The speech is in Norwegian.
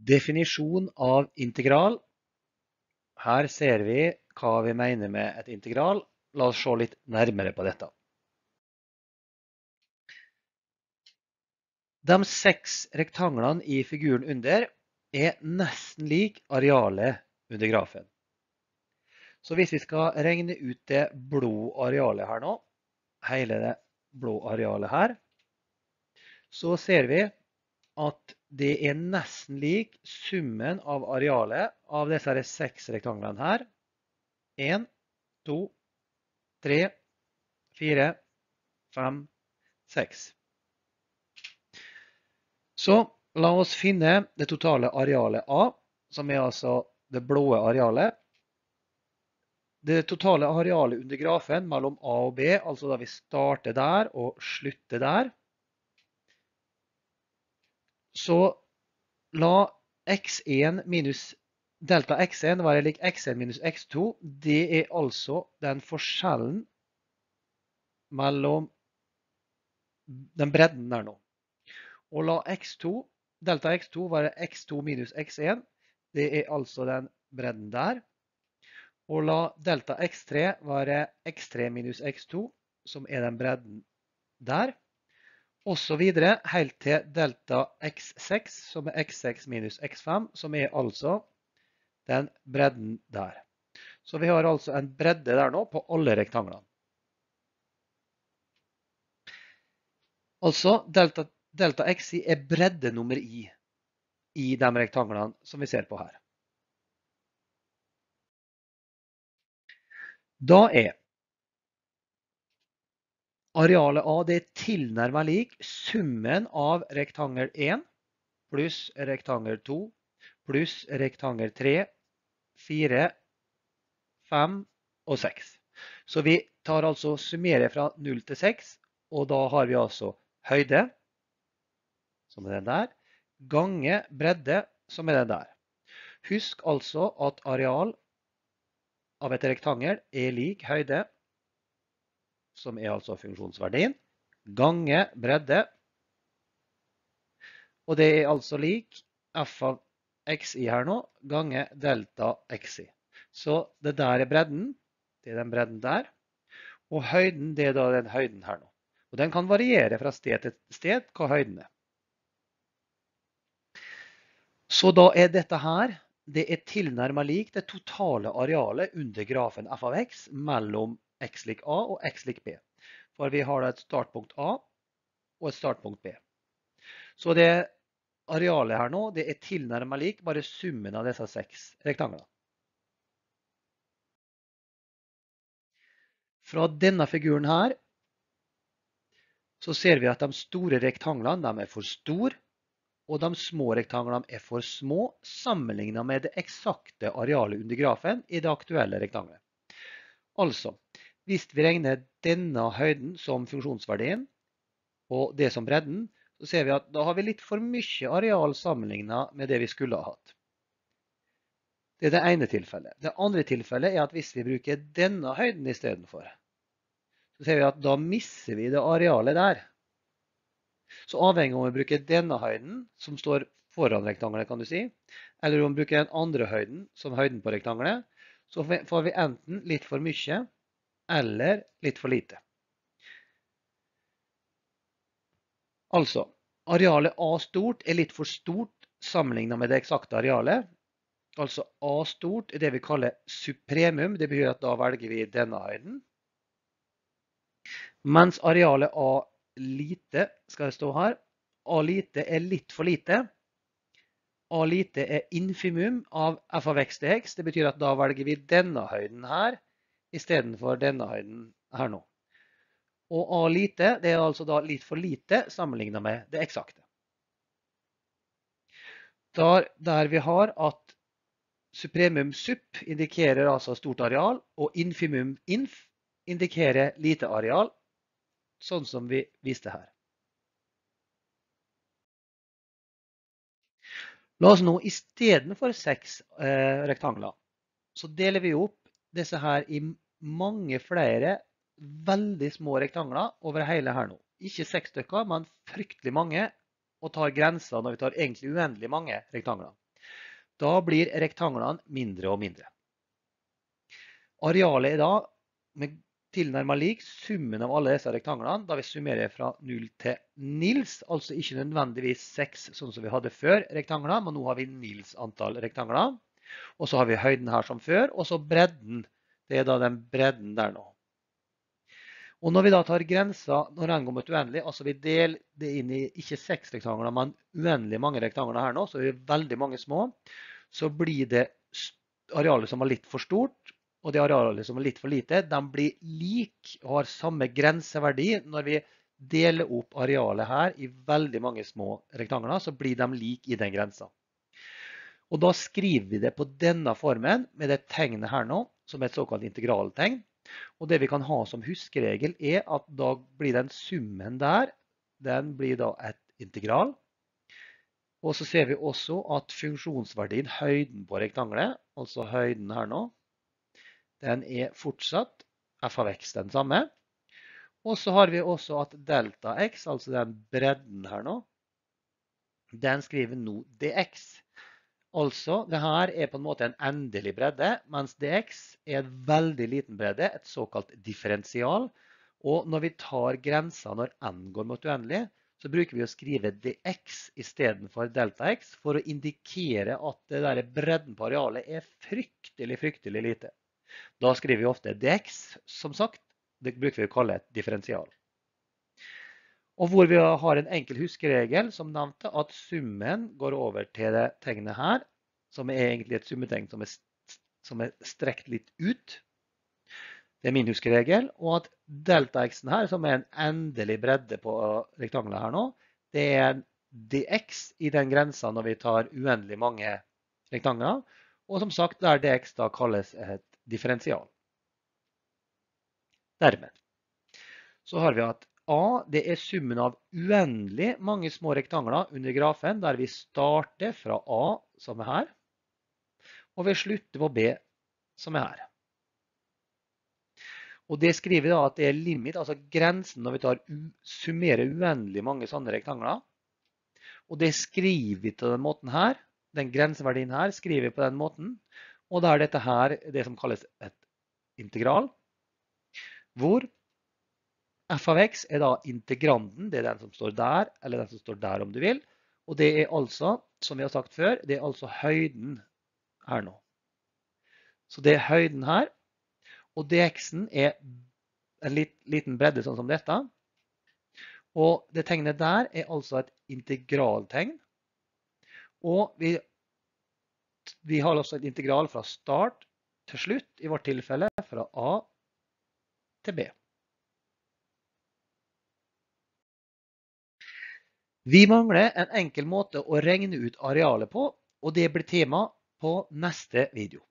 Definisjon av integral. Her ser vi hva vi mener med et integral. La oss se litt nærmere på dette. De 6 rektanglene i figuren under er nesten lik arealet under grafen. Så hvis vi skal regne ut det blå arealet her nå, hele det blå arealet her, så ser vi at det er nesten lik summen av arealet av disse 6 rektanglene her. 1, 2, 3, 4, 5, 6. Så la oss finne det totale arealet A, som er altså det blå arealet. Det totale arealet under grafen mellom A og B, altså da vi starter der og slutter der. Så la x1 minus delta x1 være lik x1 minus x2. Det er altså den forskjellen mellom den bredden der nå. Og la delta x2 være x2 minus x1. Det er altså den bredden der. Og la delta x3 være x3 minus x2, som er den bredden der. Og så videre, helt til delta x6, som er x6 minus x5, som er altså den bredden der. Så vi har altså en bredde der nå på alle rektanglene. Altså, delta xi er bredde nummer i de rektanglene som vi ser på her. Da er arealet A det er tilnærmet lik summen av rektangel 1 pluss rektangel 2 pluss rektangel 3, 4, 5 og 6. Så vi tar altså summerer fra 0 til 6, og da har vi altså høyde, som er den der, gange bredde, som er den der. Husk altså at areal av et rektangel er lik høyde, som er altså funksjonsverdien, gange bredde, og det er altså lik f av xi her nå, gange delta xi. Så det der er bredden, det er den bredden der, og høyden det er da den høyden her nå. Og den kan variere fra sted til sted hva høyden er. Så da er dette her, det er tilnærmet lik det totale arealet under grafen f av x mellom x lik a og x lik b. For vi har et startpunkt a og et startpunkt b. Så det arealet her nå, det er tilnærmet lik bare summen av disse 6 rektanglene. Fra denne figuren her, så ser vi at de store rektanglene de er for store, og de små rektanglene er for små, sammenlignet med det eksakte arealet under grafen i det aktuelle rektangelet. Altså, hvis vi regner denne høyden som funksjonsverdien, og det som bredden, så ser vi at da har vi litt for mye areal sammenlignet med det vi skulle ha hatt. Det er det ene tilfellet. Det andre tilfellet er at hvis vi bruker denne høyden i stedet for, så ser vi at da misser vi det arealet der. Så avhengig om vi bruker denne høyden, som står foran rektangelet, kan du si, eller om vi bruker den andre høyden, som høyden på rektangelet, så får vi enten litt for mye, eller litt for lite. Altså, arealet A stort er litt for stort sammenlignet med det eksakte arealet. Altså A stort er det vi kaller supremum, det betyr at da velger vi denne høyden. Mens arealet A lite, skal det stå her, A lite er litt for lite. A lite er infimum av f av x til x, det betyr at da velger vi denne høyden her, i stedet for denne høyden her nå. Og A lite, det er altså da litt for lite sammenlignet med det eksakte. Der vi har at supremum sup indikerer altså stort areal, og infimum inf indikerer lite areal, sånn som vi viste her. La oss nå i stedet for 6 rektangler, så deler vi opp disse her i mange flere veldig små rektangler over hele her nå. Ikke 6 stykker, men fryktelig mange, og tar grenser når vi tar egentlig uendelig mange rektangler. Da blir rektanglene mindre og mindre. Arealet er da med tilnærmet lik summen av alle disse rektanglene, da vi summerer fra 0 til nils, altså ikke nødvendigvis 6 sånn som vi hadde før rektangler, men nå har vi nils antall rektangler. Og så har vi høyden her som før, og så bredden. Det er da den bredden der nå. Og når vi da tar grensa, når den går mot uendelig, altså vi deler det inn i ikke 6 rektangler, men uendelig mange rektangler her nå, så er det veldig mange små, så blir det arealet som var litt for stort, og det arealet som er litt for lite, de blir lik og har samme grenseverdi. Når vi deler opp arealet her i veldig mange små rektangler, så blir de lik i den grensa. Og da skriver vi det på denne formen med det tegnet her nå, som er et såkalt integraltegn. Og det vi kan ha som huskeregel er at da blir den summen der, den blir da et integral. Og så ser vi også at funksjonsverdien, høyden på rektangelet, altså høyden her nå, den er fortsatt f av x den samme. Og så har vi også at delta x, altså den bredden her nå, den skriver nå dx. Altså, det her er på en måte en endelig bredde, mens dx er en veldig liten bredde, et såkalt differensial. Og når vi tar grensa når n går mot uendelig, så bruker vi å skrive dx i stedet for delta x, for å indikere at det der bredden på arealet er fryktelig lite. Da skriver vi ofte dx, som sagt. Det bruker vi å kalle et differensial. Og hvor vi har en enkel huskeregel som nevnte at summen går over til det tegnet her, som er egentlig et summetegn som er strekt litt ut. Det er min huskeregel. Og at delta x-en her, som er en endelig bredde på rektangelet her nå, det er en dx i den grensa når vi tar uendelig mange rektangler. Og som sagt, der dx da kalles et differensial. Dermed så har vi at A, det er summen av uendelig mange små rektangler under grafen, der vi starter fra A, som er her, og vi slutter på B, som er her. Og det skriver vi da at det er limit, altså grensen når vi summerer uendelig mange sånne rektangler. Og det skriver vi til den måten her, den grenseverdien her skriver vi på den måten, og da er dette her det som kalles et integral, hvor f av x er da integranden, det er den som står der, eller den som står der om du vil. Og det er altså, som vi har sagt før, det er altså høyden her nå. Så det er høyden her, og dx-en er en liten bredde sånn som dette. Og det tegnet der er altså et integraltegn. Og vi har også et integral fra start til slutt, i vårt tilfelle fra A til B. Vi mangler en enkel måte å regne ut arealet på, og det blir tema på neste video.